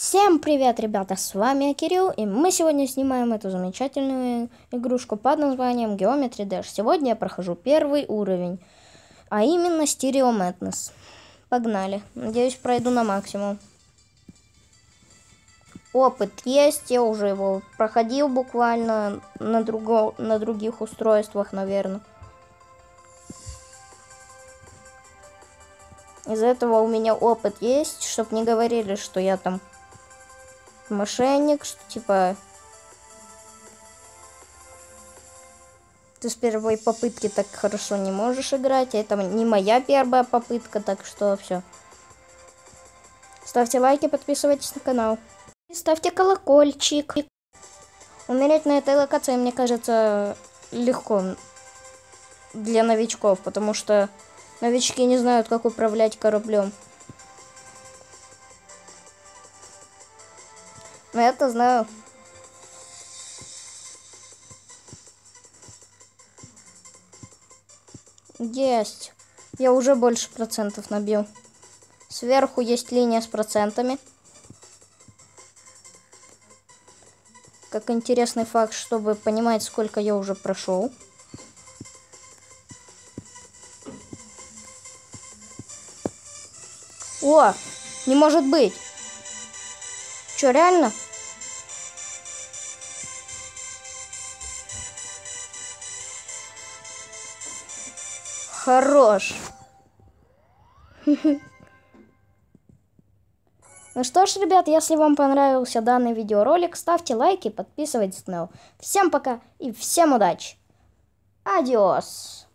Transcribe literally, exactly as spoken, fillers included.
Всем привет, ребята, с вами Кирилл, и мы сегодня снимаем эту замечательную игрушку под названием Geometry Dash. Сегодня я прохожу первый уровень, а именно Stereo Madness. Погнали, надеюсь, пройду на максимум. Опыт есть, я уже его проходил буквально на, друго... на других устройствах, наверное. Из-за этого у меня опыт есть, чтоб не говорили, что я там мошенник, что типа ты с первой попытки так хорошо не можешь играть, а это не моя первая попытка, так что все. Ставьте лайки, подписывайтесь на канал. И ставьте колокольчик. Умереть на этой локации, мне кажется, легко для новичков, потому что новички не знают, как управлять кораблем. Но я-то знаю. Есть. Я уже больше процентов набил. Сверху есть линия с процентами. Как интересный факт, чтобы понимать, сколько я уже прошел. О, не может быть. Что, реально? Хорош. Ну что ж, ребят, если вам понравился данный видеоролик, ставьте лайки, подписывайтесь на канал. Всем пока и всем удачи. Адиос.